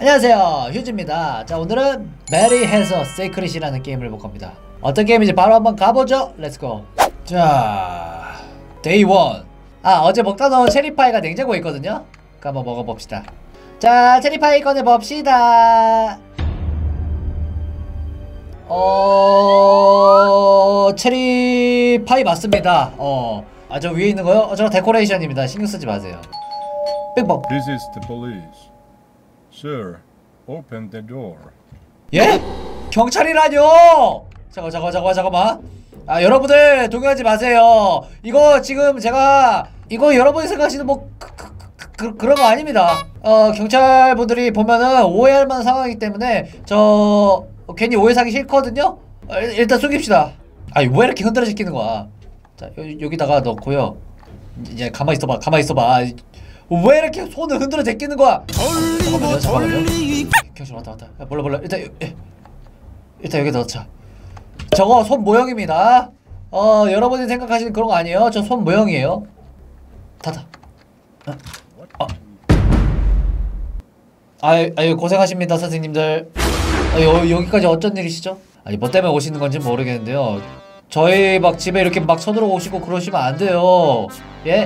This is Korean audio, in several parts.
안녕하세요, 휴지입니다. 자, 오늘은 메리 해서 세크릿이라는 게임을 해볼 겁니다. 어떤 게임인지 바로 한번 가보죠. 렛츠고. 자, 데이 1. 어제 먹다 놓은 체리파이가 냉장고에 있거든요. 그거 한번 먹어봅시다. 자, 체리파이 꺼내봅시다. 체리파이 맞습니다. 저 위에 있는 거요? 저 데코레이션입니다. 신경 쓰지 마세요. 뺑뻑. This is the police. Sir, open the door. 예? 경찰이라뇨! 잠깐만. 여러분들 동요하지 마세요. 이거 지금 제가 여러분이 생각하시는 뭐 그런 거 아닙니다. 경찰분들이 보면은 오해할 만한 상황이기 때문에 저 괜히 오해 사기 싫거든요. 일단 숨깁시다. 왜 이렇게 흔들어 지키는 거야? 자, 여기다가 넣고요. 이제 가만히 있어봐. 왜 이렇게 손을 흔들어 제끼는 거야? 잠깐만요. 경찰 왔다. 몰라. 일단 여기다 넣자. 저거 손 모형입니다. 여러분이 생각하시는 그런 거 아니에요. 저 손 모형이에요. 닫아. 아유 고생하십니다, 선생님들. 여기까지 어쩐 일이시죠? 뭐 때문에 오시는 건지 모르겠는데요. 저희 막 집에 이렇게 막 쳐들어오시고 그러시면 안 돼요. 예?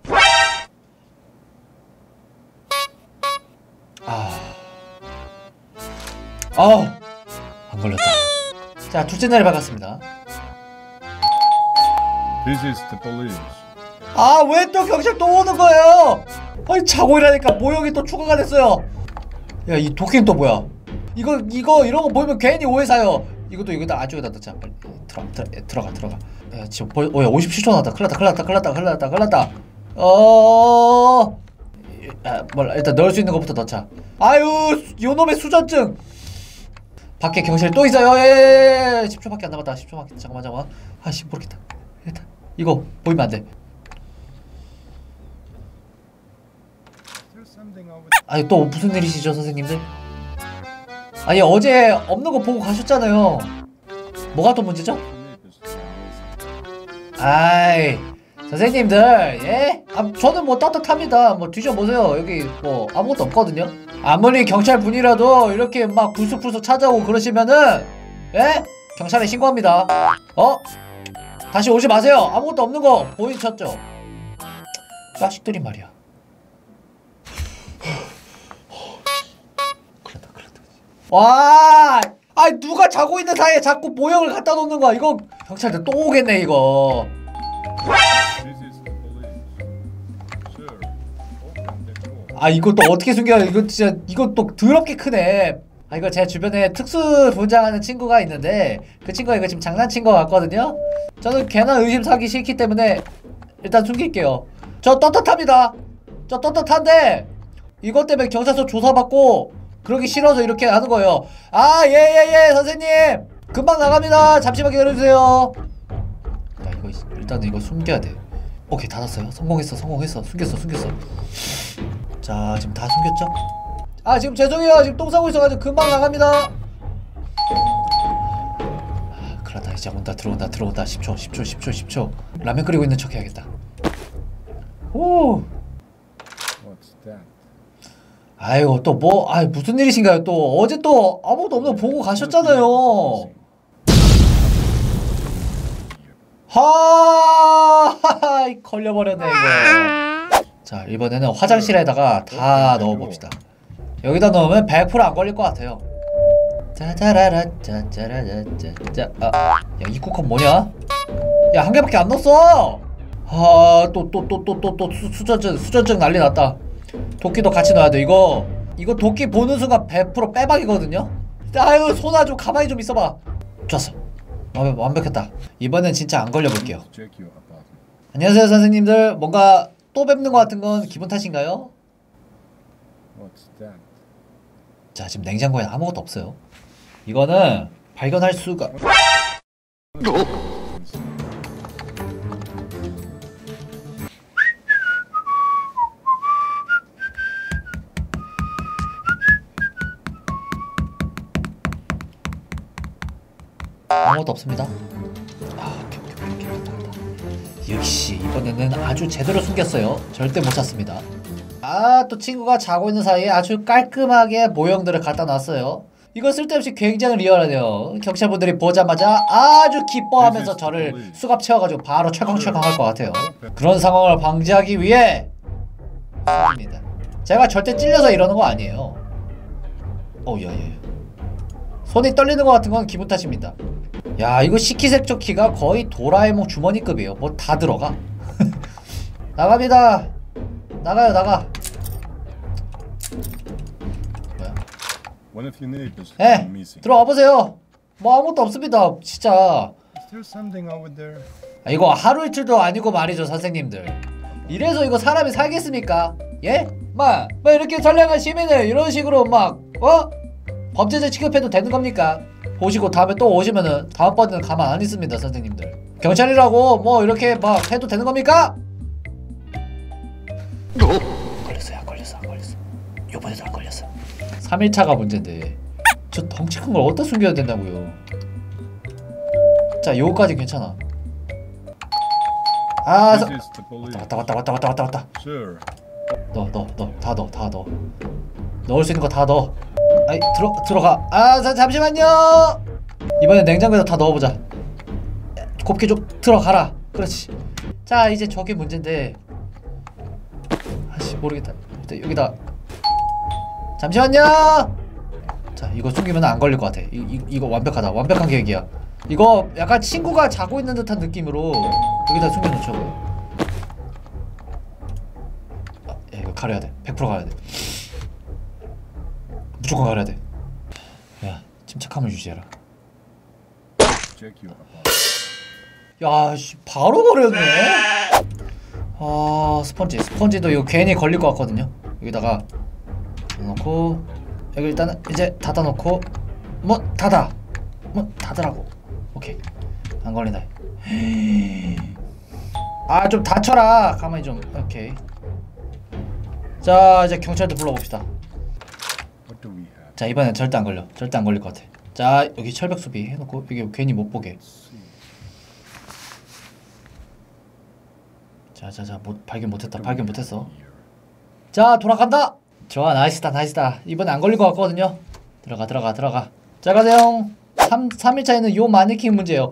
안 걸렸다. 자, 둘째 날에 박았습니다. This is the police. 왜 또 경찰 또 오는 거예요? 자고 일하니까 모형이 또 추가가 됐어요. 야, 이 도끼는 또 뭐야? 이거 이런 거 보이면 괜히 오해 사요. 이것도 여기다 안쪽에다 넣자. 빨리 들어가. 야, 지금 57초 나왔다. 큰일 났다. 몰라. 일단 넣을 수 있는 것부터 넣자. 요놈의 수전증. 밖에 경찰이 또 있어요. 10초밖에 안 남았다. 10초밖에. 잠깐만. 모르겠다. 일단 이거 보이면 안 돼. 또 무슨 일이시죠, 선생님들? 어제 없는 거 보고 가셨잖아요. 뭐가 또 문제죠? 선생님들, 예? 저는 뭐 떳떳합니다. 뭐 뒤져보세요. 여기 뭐 아무것도 없거든요. 아무리 경찰분이라도 이렇게 막 불쑥 찾아오고 그러시면은, 예? 경찰에 신고합니다. 다시 오지 마세요. 아무것도 없는 거 보이셨죠? 자식들이 말이야. 와! 누가 자고 있는 사이에 자꾸 모형을 갖다 놓는 거야. 이거 경찰들 또 오겠네, 이거. 이거 또 어떻게 숨겨요? 이거 진짜 이거 또 더럽게 크네. 이거 제 주변에 특수 분장하는 친구가 있는데 그 친구가 이거 지금 장난친 거 같거든요. 저는 괜한 의심 사기 싫기 때문에 일단 숨길게요. 저 떳떳합니다. 저 떳떳한데 이것 때문에 경찰서 조사받고 그러기 싫어서 이렇게 하는 거예요. 예, 선생님 금방 나갑니다. 잠시만 기다려주세요. 일단 이거 숨겨야 돼. 오케이, 닫았어요. 성공했어. 숨겼어. 자, 지금 다 숨겼죠? 지금 죄송해요. 지금 똥 싸고 있어가지고 금방 나갑니다. 큰일났다. 이제 온다. 들어온다. 10초. 라면 끓이고 있는 척 해야겠다. 오. 또 뭐, 무슨 일이신가요? 또 어제 또 아무것도 없는 거 보고 가셨잖아요. 걸려버렸네 이거. 자, 이번에는 화장실에다가 다 넣어봅시다. 여기다 넣으면 100% 안 걸릴 것 같아요. 짜자라라 짜자라짜짜. 야, 입구컵 뭐냐? 야, 한 개밖에 안 넣었어. 또 수전증 난리 났다. 도끼도 같이 넣어야 돼. 이거 도끼 보는 순간 100% 빼박이거든요. 손아 좀 가만히 좀 있어봐. 좋았어. 완벽했다. 이번엔 진짜 안 걸려볼게요. 안녕하세요, 선생님들. 뭔가 또 뵙는 것 같은 건 기분 탓인가요? 자, 지금 냉장고에 아무것도 없어요. 이거는 발견할 수가. 아무것도 없습니다. 오케이. 역시 이번에는 아주 제대로 숨겼어요. 절대 못 찾습니다. 아, 또 친구가 자고 있는 사이에 아주 깔끔하게 모형들을 갖다 놨어요. 이거 쓸데없이 굉장히 리얼하네요. 경찰분들이 보자마자 아주 기뻐하면서 저를 수갑 채워가지고 바로 철컹철컹 할 것 같아요. 그런 상황을 방지하기 위해 입니다. 제가 절대 찔려서 이러는 거 아니에요. 야야야, 손이 떨리는 것 같은 건 기분 탓입니다. 야, 이거 식기세척기가 거의 도라에몽 주머니급이에요. 뭐 다 들어가. 나갑니다. 나가요, 나가. 뭐야? One of your neighbors 예, gone missing. 들어와 보세요. 뭐 아무것도 없습니다, 진짜. Is there something over there? 이거 하루 이틀도 아니고 말이죠, 선생님들. 이래서 이거 사람이 살겠습니까? 예? 막 이렇게 선량한 시민을 이런 식으로 막 범죄자 취급해도 되는 겁니까? 보시고 다음에 또 오시면은 다음번에는 가만 안 있습니다, 선생님들. 경찰이라고 뭐 이렇게 막 해도 되는 겁니까? 걸렸어요, 안 걸렸어, 안 걸렸어. 요번에도 안 걸렸어. 3일차가 문제인데 저 덩치 큰 걸 어디다 숨겨야 된다고요. 자, 요거까지 괜찮아. 아, This is the police. 왔다. Sir. 다 넣어. 넣을 수 있는 거 다 넣어. 아이, 들어가. 아, 잠시만요. 이번엔 냉장고에다 다 넣어보자. 곱게 좀 들어가라. 그렇지. 자, 이제 저게 문제인데. 아씨, 모르겠다. 일단 여기다. 잠시만요. 자, 이거 숨기면 안 걸릴 것 같아. 이거 완벽하다. 완벽한 계획이야. 이거 약간 친구가 자고 있는 듯한 느낌으로 여기다 숨겨놓자고요. 이거 가려야 돼. 100% 가려야 돼. 무조건 가려야 돼. 야, 침착함을 유지해라. Check your apartment. 야, 씨, 바로 버렸네. 아, 스펀지도 이거 괜히 걸릴 것 같거든요. 여기다가 넣고, 여기 일단은 이제 닫아놓고, 닫으라고. 오케이, 안 걸린다. 아, 좀 닫혀라. 가만히 좀. 오케이. 자, 이제 경찰도 불러봅시다. What do we have? 자, 이번엔 절대 안 걸려. 절대 안 걸릴 것 같아. 자, 여기 철벽 수비 해놓고 여기 괜히 못 보게. 자, 발견 못했어. 자, 돌아간다. 좋아, 나이스다. 이번엔 안 걸릴 것 같거든요. 들어가. 자, 가세요. 3일차에는 요 마네킹 문제예요.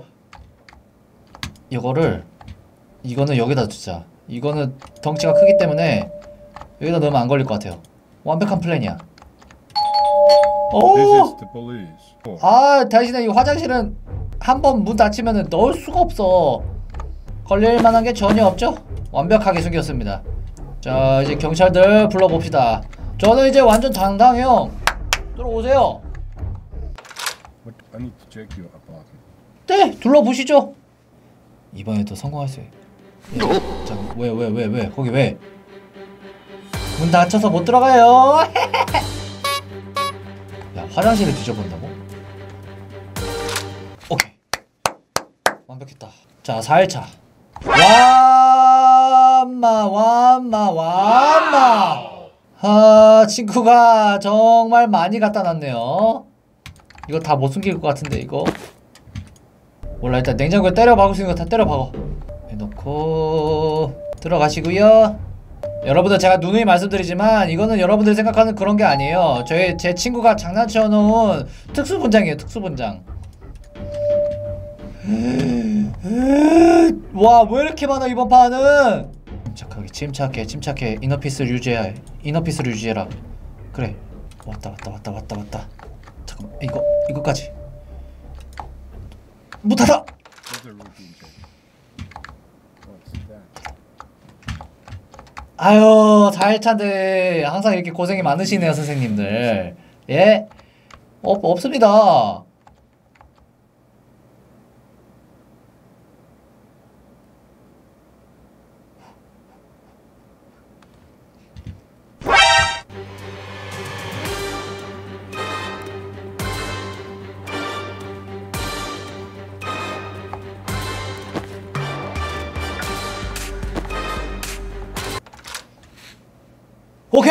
이거는 여기다 두자. 이거는 덩치가 크기 때문에 여기다 넣으면 안 걸릴 것 같아요. 완벽한 플랜이야. This is the police. 아, 대신에 이 화장실은 한번 문 닫히면 넣을 수가 없어. 걸릴 만한 게 전혀 없죠? 완벽하게 숨겼습니다. 자, 이제 경찰들 불러봅시다. 저는 이제 완전 당당해요. 들어오세요. What? I need to check your apartment. 네, 둘러보시죠. 이번에도 성공할 수 있어요. 자, 왜? 거기 왜? 문 닫혀서 못 들어가요. 야, 화장실을 뒤져본다고? 오케이, 완벽했다. 자, 4일차. 완마. 아, 친구가 정말 많이 갖다 놨네요. 이거 다 못 숨길 것 같은데, 이거. 몰라, 일단 냉장고에 때려 박을 수 있는 거 다 때려 박어. 해놓고 들어가시고요. 여러분들, 제가 누누이 말씀드리지만 이거는 여러분들이 생각하는 그런 게 아니에요. 제 친구가 장난쳐 놓은 특수분장이에요. 특수분장. 와, 왜 이렇게 많아 이번 판은. 침착해. 이너피스를 유지해라. 그래. 왔다. 잠깐만, 이거까지 문 닫아. What's the routine check? What's that? 아유, 4일차인데 항상 이렇게 고생이 많으시네요, 선생님들. 예? 없습니다. 오케이!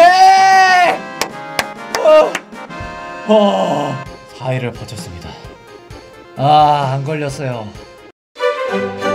4일을 버텼습니다. 아, 안 걸렸어요.